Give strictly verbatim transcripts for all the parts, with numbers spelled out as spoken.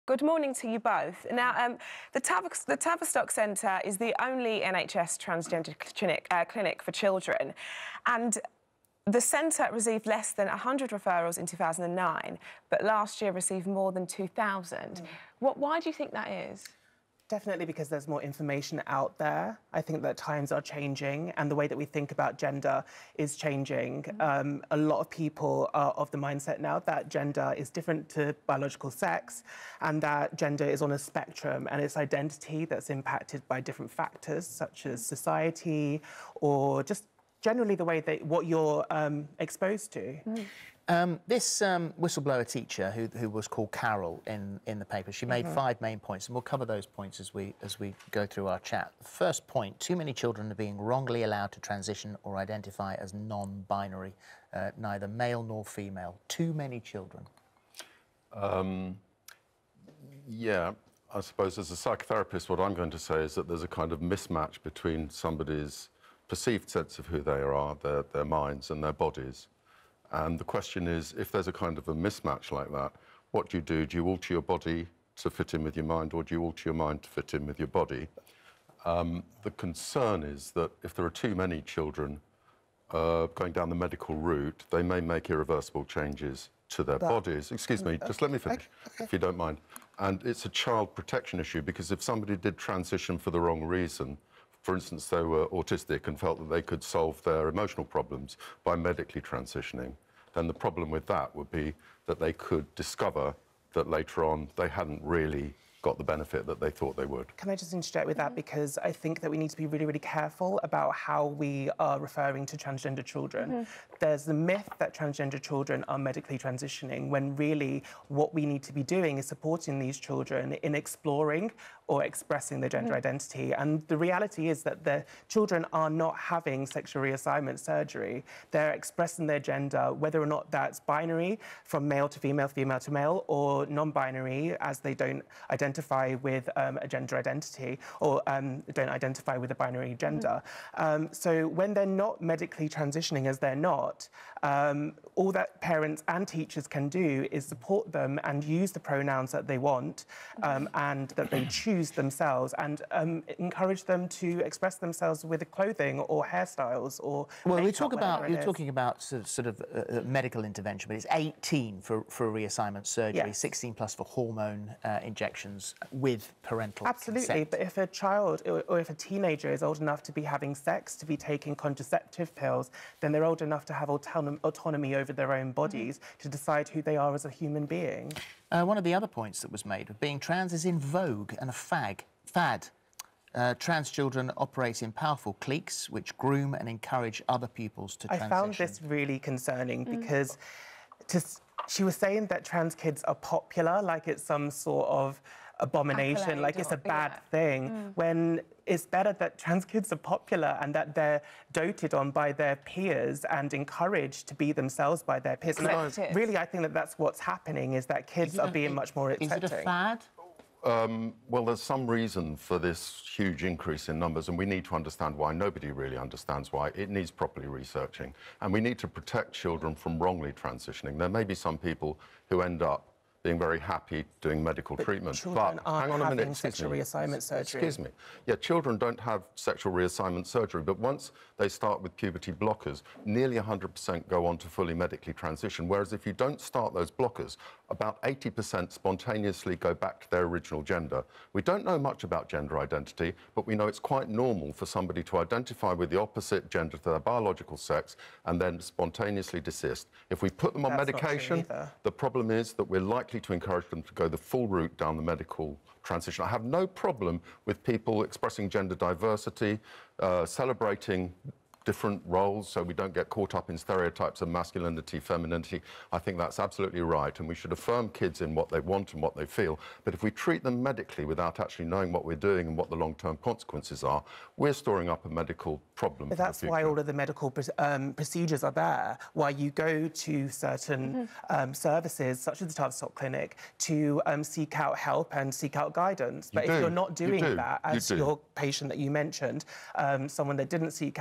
Good morning to you both. Now, um, the, Tav the Tavistock Centre is the only N H S transgender clinic, uh, clinic for children, and the centre received less than one hundred referrals in two thousand nine, but last year received more than two thousand. Mm. What, why do you think that is? Definitely because there's more information out there. I think that times are changing and the way that we think about gender is changing. Mm-hmm. um, a lot of people are of the mindset now that gender is different to biological sex and that gender is on a spectrum and it's identity that's impacted by different factors such as society or just generally the way that what you're um, exposed to. Mm-hmm. Um, this um, whistleblower teacher, who, who was called Carol in, in the paper, she made mm-hmm. five main points, and we'll cover those points as we, as we go through our chat. The first point, too many children are being wrongly allowed to transition or identify as non-binary, uh, neither male nor female. Too many children. Um, yeah, I suppose as a psychotherapist, what I'm going to say is that there's a kind of mismatch between somebody's perceived sense of who they are, their, their minds and their bodies. And the question is, if there's a kind of a mismatch like that, what do you do? Do you alter your body to fit in with your mind, or do you alter your mind to fit in with your body? Um, the concern is that if there are too many children uh, going down the medical route, they may make irreversible changes to their but, bodies. Excuse me, just let me finish, okay. if you don't mind. And it's a child protection issue, because if somebody did transition for the wrong reason, for instance, they were autistic and felt that they could solve their emotional problems by medically transitioning, then the problem with that would be that they could discover that later on they hadn't really got the benefit that they thought they would. Can I just interject with that? Because I think that we need to be really, really careful about how we are referring to transgender children. Mm-hmm. There's the myth that transgender children are medically transitioning, when really what we need to be doing is supporting these children in exploring or expressing their gender mm-hmm. identity. And the reality is that the children are not having sexual reassignment surgery. They're expressing their gender, whether or not that's binary, from male to female, female to male, or non-binary, as they don't identify identify with um, a gender identity or um, don't identify with a binary gender. Mm-hmm. um, so when they're not medically transitioning, as they're not, um, all that parents and teachers can do is support them and use the pronouns that they want um, and that they choose themselves, and um, encourage them to express themselves with clothing or hairstyles or well, we talk about you're talking about sort of, sort of uh, medical intervention, but it's eighteen for for a reassignment surgery, yes. sixteen plus for hormone uh, injections with parental Absolutely, consent. But if a child or, or if a teenager is old enough to be having sex, to be taking contraceptive pills, then they're old enough to have autonom autonomy over their own bodies, mm-hmm. to decide who they are as a human being. Uh, one of the other points that was made of being trans is in vogue and a fag, fad. Uh, trans children operate in powerful cliques which groom and encourage other pupils to transition. I found this really concerning mm. because to, she was saying that trans kids are popular, like it's some sort of abomination, Accolade like it's a bad yeah. thing, mm. when it's better that trans kids are popular and that they're doted on by their peers and encouraged to be themselves by their peers. And I, really, I think that that's what's happening, is that kids are being a, much more accepting. Is it a fad? Um, well, there's some reason for this huge increase in numbers, and we need to understand why. Nobody really understands why. It needs properly researching. And we need to protect children from wrongly transitioning. There may be some people who end up being very happy doing medical but treatment. Children but aren't hang on a minute, having sexual me. reassignment surgery. Excuse me. Yeah, children don't have sexual reassignment surgery, but once they start with puberty blockers, nearly one hundred percent go on to fully medically transition, whereas if you don't start those blockers, about eighty percent spontaneously go back to their original gender. We don't know much about gender identity, but we know it's quite normal for somebody to identify with the opposite gender to their biological sex and then spontaneously desist. If we put them on That's medication, the problem is that we're likely to encourage them to go the full route down the medical transition. I have no problem with people expressing gender diversity, uh, celebrating different roles so we don't get caught up in stereotypes of masculinity, femininity. I think that's absolutely right, and we should affirm kids in what they want and what they feel. But if we treat them medically without actually knowing what we're doing and what the long-term consequences are, we're storing up a medical problem. But that's why all of the medical um, procedures are there, why you go to certain mm-hmm. um, services, such as the Tavistock Clinic, to um, seek out help and seek out guidance. But you if do. you're not doing you do. that, as you your patient that you mentioned, um, someone that didn't seek out counsel,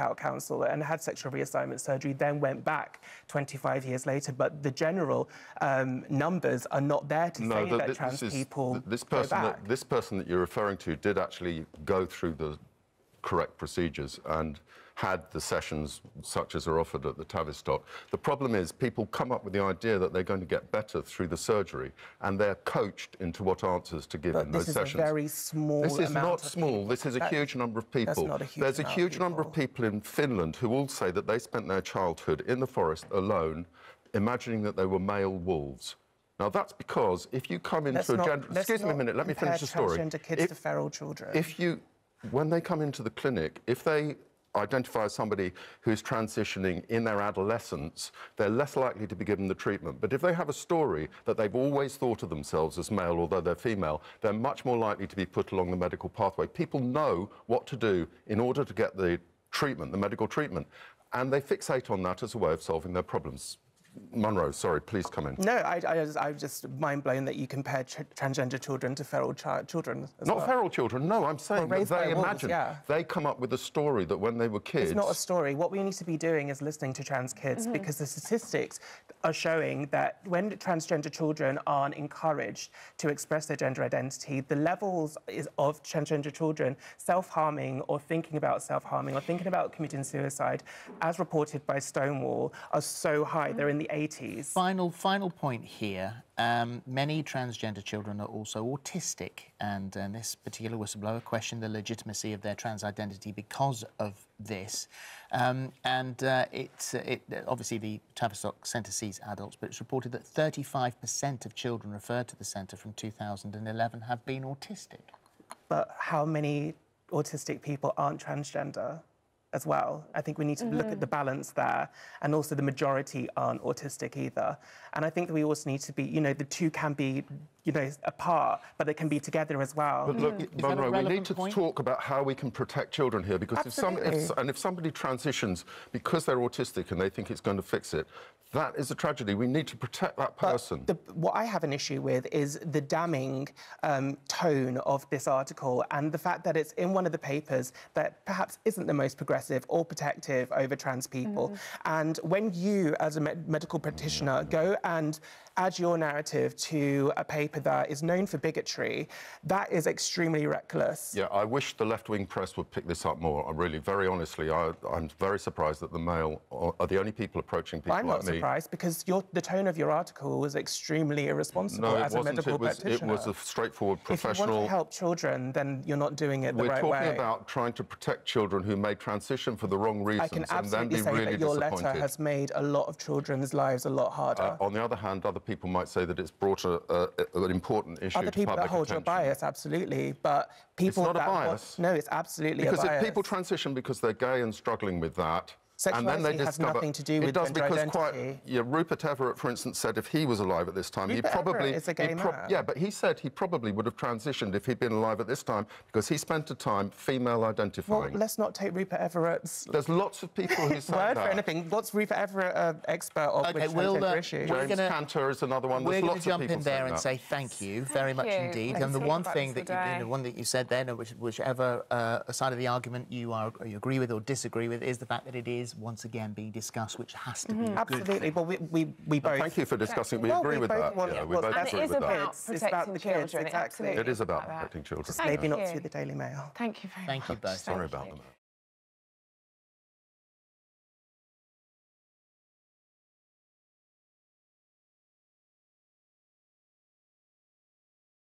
Council and had sexual reassignment surgery, then went back twenty-five years later. But the general um, numbers are not there to no, say the, that this trans is, people this go person back. that, this person that you're referring to did actually go through the correct procedures and had the sessions such as are offered at the Tavistock. The problem is people come up with the idea that they're going to get better through the surgery, and they're coached into what answers to give But in this those is sessions. a very small This is amount not of small. people. This is a That- huge number of people. that's not a huge There's a amount of huge number of people in Finland who all say that they spent their childhood in the forest alone, imagining that they were male wolves. Now, that's because if you come into Let's a not- gender... let's Excuse me a not minute, let me compare finish the story. transgender kids If- to feral children. If you, when they come into the clinic, if they identify as somebody who's transitioning in their adolescence, they're less likely to be given the treatment. But if they have a story that they've always thought of themselves as male, although they're female, they're much more likely to be put along the medical pathway. People know what to do in order to get the treatment, the medical treatment, and they fixate on that as a way of solving their problems. Munro, sorry, please come in. No, I, I, just- I'm just mind-blown that you compare tr transgender children to feral chi children as Not well. feral children, no, I'm saying that raised by they wolves, imagine, yeah. they come up with a story that when they were kids... It's not a story. What we need to be doing is listening to trans kids, Mm-hmm. because the statistics are showing that when transgender children aren't encouraged to express their gender identity, the levels is of transgender children self-harming or thinking about self-harming or thinking about committing suicide, as reported by Stonewall, are so high. They're in the eighties. Final, final point here. Um, many transgender children are also autistic, and uh, this particular whistleblower questioned the legitimacy of their trans identity because of this. Um, and uh, it's uh, it, obviously the Tavistock Centre sees adults, but it's reported that thirty-five percent of children referred to the centre from two thousand eleven have been autistic. But how many autistic people aren't transgender as well? I think we need to look at the balance there, and also the majority aren't autistic either. And I think that we also need to be, you know, the two can be, you know, apart, but they can be together as well. But look, Is that a Munro, we relevant need to point? talk about how we can protect children here, because if some, Absolutely. if, and if somebody transitions because they're autistic and they think it's going to fix it, that is a tragedy. We need to protect that person. The, what I have an issue with is the damning um, tone of this article, and the fact that it's in one of the papers that perhaps isn't the most progressive or protective over trans people. Mm. And when you, as a me medical practitioner, go and add your narrative to a paper that is known for bigotry, that is extremely reckless. Yeah, I wish the left-wing press would pick this up more. I really, very honestly, I, I'm very surprised that the Mail are, are the only people approaching people I'm like not me. surprised, because your, the tone of your article was extremely irresponsible No, it as a wasn't. medical It was, it practitioner. was a straightforward, If you professional... want to help children, then you're not doing it the We're right talking way. about trying to protect children who may transition for the wrong reasons I can and then absolutely be say really that your disappointed. letter has made a lot of children's lives a lot harder. Uh, on the other hand, other people might say that it's brought a, a, an important issue Other to people public that hold attention. your bias, absolutely, but people not a that hold- bias. no, it's absolutely Because a bias. if people transition because they're gay and struggling with that, and then they Sexuality has discover nothing to do it with does gender because identity. quite yeah, Rupert Everett, for instance, said if he was alive at this time, he Rupert probably Everett is a gay he man. yeah, but he said he probably would have transitioned if he'd been alive at this time because he spent a time female Well, identifying. let's not take Rupert Everett's There's lots of people who say word that. for anything. What's Rupert Everett an expert of Okay, with we'll, transgender uh, issues? we're James gonna- Cantor is another one. We're There's going lots to jump of people in there saying and that. say thank you very much you. indeed. Let's And the talk one about thing this that you, today. the one that you said then, which, whichever uh, side of the argument you are you agree with or disagree with, is the fact that it is once again being discussed, which has to be a good Absolutely, thing. but we, we, we both... Thank you for discussing. We Well, agree we with both that. want Yeah, we what's both best agree And it is with that. about It's about protecting the the kids, children. exactly. Absolutely It is about that. protecting children. Maybe Thank not you. through the Daily Mail. Thank you very Thank much. you both. Sorry Thank about you. that.